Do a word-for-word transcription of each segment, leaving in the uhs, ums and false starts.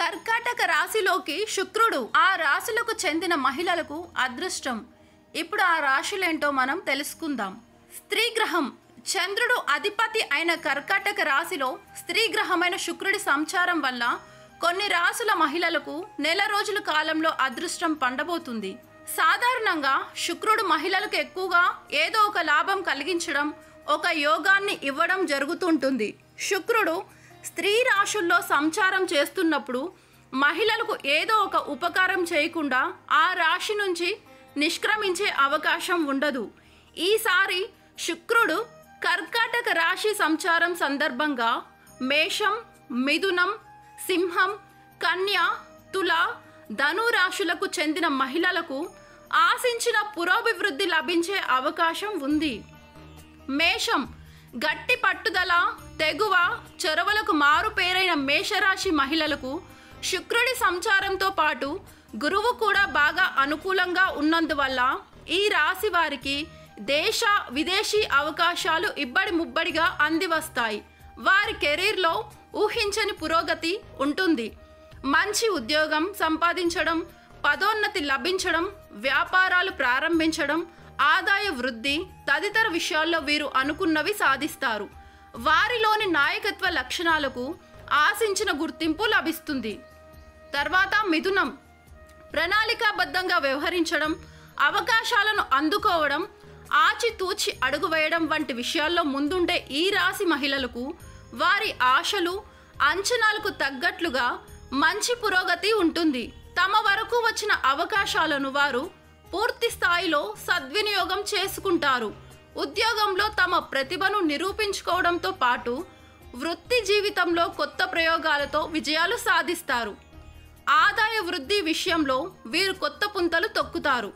కర్కాటక రాశిలోకి శుక్రుడు ఆ రాశులకు చెందిన మహిళలకు అదృష్టం. ఇప్పుడు ఆ రాశులేంటో మనం తెలుసుకుందాం. స్త్రీ గ్రహం చంద్రుడు అధిపతి అయిన కర్కాటక రాశిలో స్త్రీ గ్రహమైన శుక్రుడి సంచారం వల్ల కొన్ని రాశుల మహిళలకు నెల రోజుల కాలంలో అదృష్టం పండబోతుంది. సాధారణంగా శుక్రుడు మహిళలకు ఎక్కువగా ఏదో ఒక లాభం కలిగించడం, ఒక యోగాన్ని ఇవ్వడం జరుగుతుంటుంది. శుక్రుడు స్త్రీ రాశుల్లో సంచారం చేస్తున్నప్పుడు మహిళలకు ఏదో ఒక ఉపకారం చేయకుండా ఆ రాశి నుంచి నిష్క్రమించే అవకాశం ఉండదు. ఈసారి శుక్రుడు కర్కాటక రాశి సంచారం సందర్భంగా మేషం, మిథునం, సింహం, కన్య, తుల, ధను రాశులకు చెందిన మహిళలకు ఆశించిన పురోభివృద్ధి లభించే అవకాశం ఉంది. మేషం గట్టి పట్టుదల, తెగువ, చొరవలకు మారు పేరైన మేషరాశి మహిళలకు శుక్రుడి సంచారంతో పాటు గురువు కూడా బాగా అనుకూలంగా ఉన్నందువల్ల ఈ రాశి వారికి దేశ విదేశీ అవకాశాలు ఇబ్బడి ముబ్బడిగా అంది వస్తాయి. వారి కెరీర్లో ఊహించని పురోగతి ఉంటుంది. మంచి ఉద్యోగం సంపాదించడం, పదోన్నతి లభించడం, వ్యాపారాలు ప్రారంభించడం, ఆదాయ వృద్ధి తదితర విషయాల్లో వీరు అనుకున్నవి సాధిస్తారు. వారిలోని నాయకత్వ లక్షణాలకు ఆశించిన గుర్తింపు లభిస్తుంది. తర్వాత మిథునం ప్రణాళికాబద్ధంగా వ్యవహరించడం, అవకాశాలను అందుకోవడం, ఆచితూచి అడుగు వేయడం వంటి విషయాల్లో ముందుండే ఈ రాశి మహిళలకు వారి ఆశలు అంచనాలకు తగ్గట్లుగా మంచి పురోగతి ఉంటుంది. తమ వరకు వచ్చిన అవకాశాలను వారు పూర్తి స్థాయిలో సద్వినియోగం చేసుకుంటారు. ఉద్యోగంలో తమ ప్రతిభను నిరూపించుకోవడంతో పాటు వృత్తి జీవితంలో కొత్త ప్రయోగాలతో విజయాలు సాధిస్తారు. ఆదాయ వృద్ధి విషయంలో వీరు కొత్త పుంతలు తొక్కుతారు.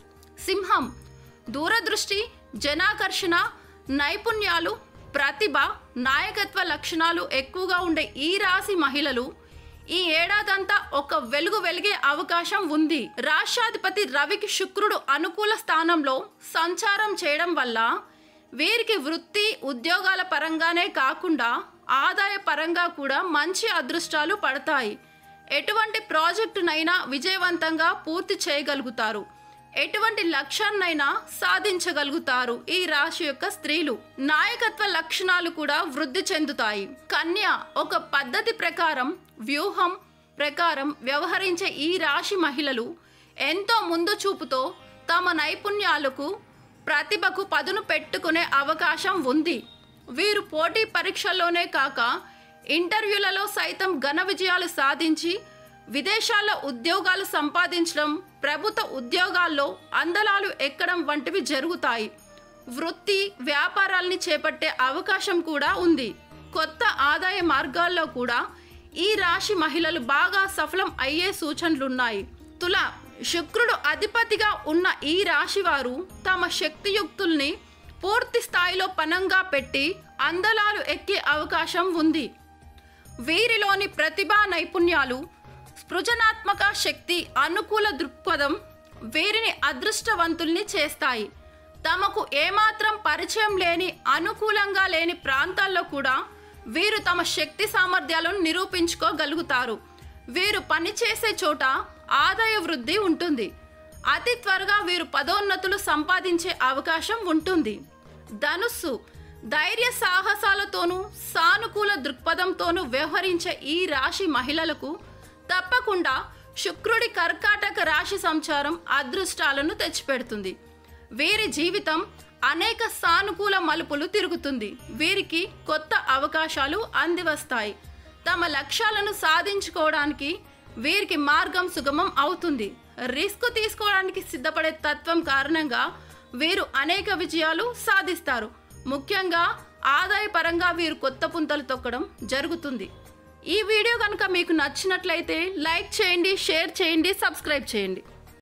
సింహం దూరదృష్టి, జనాకర్షణ, నైపుణ్యాలు, ప్రతిభ, నాయకత్వ లక్షణాలు ఎక్కువగా ఉండే ఈ రాశి మహిళలు ఈ ఏడాదంతా ఒక వెలుగు వెలిగే అవకాశం ఉంది. రాష్ట్రాధిపతి రవికి శుక్రుడు అనుకూల స్థానంలో సంచారం చేయడం వల్ల వీరికి వృత్తి ఉద్యోగాల పరంగానే కాకుండా ఆదాయ పరంగా కూడా మంచి అదృష్టాలు పడతాయి. ఎటువంటి ప్రాజెక్టునైనా విజయవంతంగా పూర్తి చేయగలుగుతారు. ఎటువంటి లక్ష్యాన్నైనా సాధించగలుగుతారు. ఈ రాశి యొక్క స్త్రీలు నాయకత్వ లక్షణాలు కూడా వృద్ధి చెందుతాయి. కన్య ఒక పద్ధతి ప్రకారం, వ్యూహం ప్రకారం వ్యవహరించే ఈ రాశి మహిళలు ఎంతో ముందు చూపుతో తమ నైపుణ్యాలకు, ప్రతిభకు పదును పెట్టుకునే అవకాశం ఉంది. వీరు పోటీ పరీక్షల్లోనే కాక ఇంటర్వ్యూలలో సైతం ఘన విజయాలు సాధించి విదేశాల్లో ఉద్యోగాలు సంపాదించడం, ప్రభుత్వ ఉద్యోగాల్లో అందలాలు ఎక్కడం వంటివి జరుగుతాయి. వృత్తి వ్యాపారాల్ని చేపట్టే అవకాశం కూడా ఉంది. కొత్త ఆదాయ మార్గాల్లో కూడా ఈ రాశి మహిళలు బాగా సఫలం అయ్యే సూచనలున్నాయి. తుల శుక్రుడు అధిపతిగా ఉన్న ఈ రాశి వారు తమ శక్తియుక్తుల్ని పూర్తి స్థాయిలో పనంగా పెట్టి అందలాలు ఎక్కే అవకాశం ఉంది. వీరిలోని ప్రతిభా నైపుణ్యాలు, సృజనాత్మక శక్తి, అనుకూల దృక్పథం వీరిని అదృష్టవంతుల్ని చేస్తాయి. తమకు ఏమాత్రం పరిచయం లేని, అనుకూలంగా లేని ప్రాంతాల్లో కూడా వీరు తమ శక్తి సామర్థ్యాలను నిరూపించుకోగలుగుతారు. వీరు పనిచేసే చోట ఆదాయ వృద్ధి ఉంటుంది. అతి త్వరగా వీరు పదోన్నతులు సంపాదించే అవకాశం ఉంటుంది. ధనుస్సు ధైర్య సాహసాలతోనూ సానుకూల దృక్పథంతోనూ వ్యవహరించే ఈ రాశి మహిళలకు తప్పకుండా శుక్రుడి కర్కాటక రాశి సంచారం అదృష్టాలను తెచ్చిపెడుతుంది. వీరి జీవితం అనేక సానుకూల మలుపులు తిరుగుతుంది. వీరికి కొత్త అవకాశాలు అందివస్తాయి. తమ లక్ష్యాలను సాధించుకోవడానికి వీరికి మార్గం సుగమం అవుతుంది. రిస్క్ తీసుకోవడానికి సిద్ధపడే తత్వం కారణంగా వీరు అనేక విజయాలు సాధిస్తారు. ముఖ్యంగా ఆదాయ పరంగా వీరు కొత్త పుంతలు తొక్కడం జరుగుతుంది. ఈ వీడియో కనుక మీకు నచ్చినట్లయితే లైక్ చేయండి, షేర్ చేయండి, సబ్స్క్రైబ్ చేయండి.